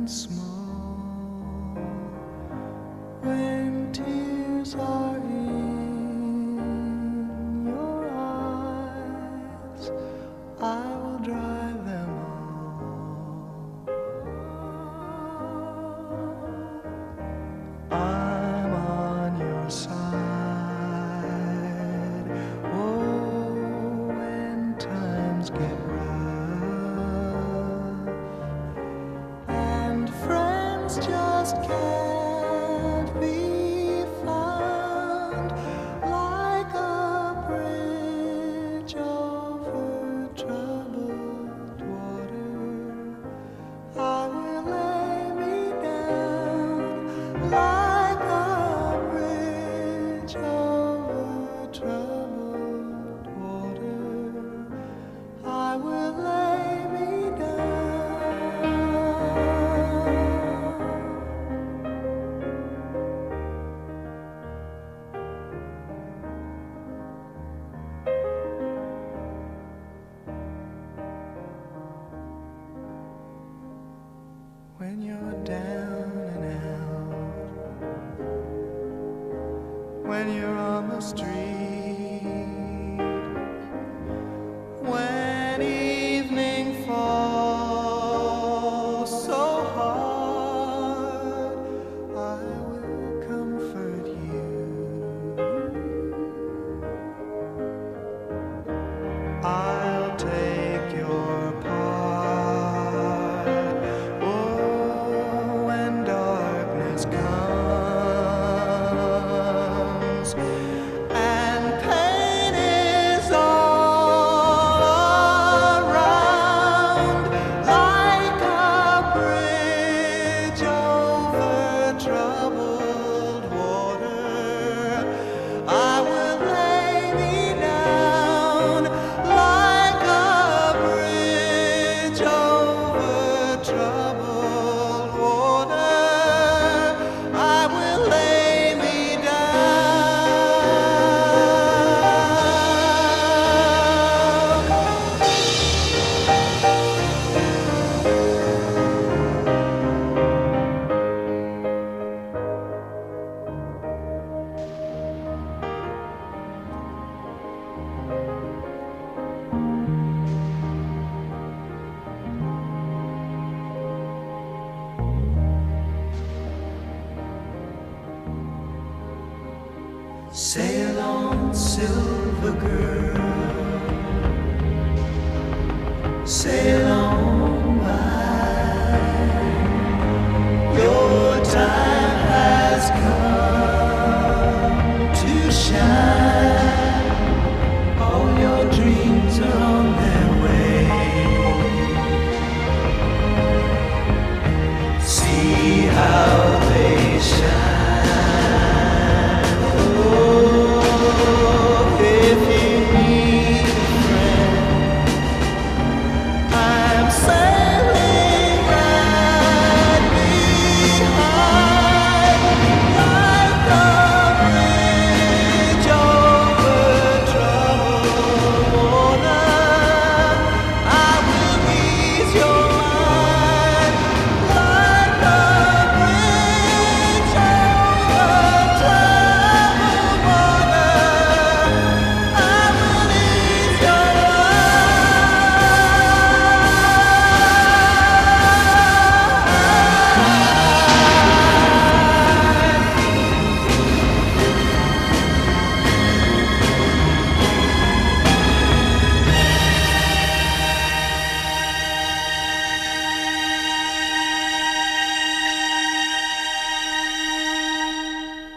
and small. When tears are in your eyes, I will dry them all. I'm on your side. Oh, when times get rough and friends just can't be found, like a bridge over troubled water, I will lay me down. Like a bridge over troubled water, I will lay me down. When you're down and out, when you're on the street, when evening falls so hard, I will comfort you. I'll take your part. Oh, when darkness comes and pain is all around, like a bridge over troubled water, I will lay me down. Like a bridge over troubled water, I will lay me Sail on, silver girl, sail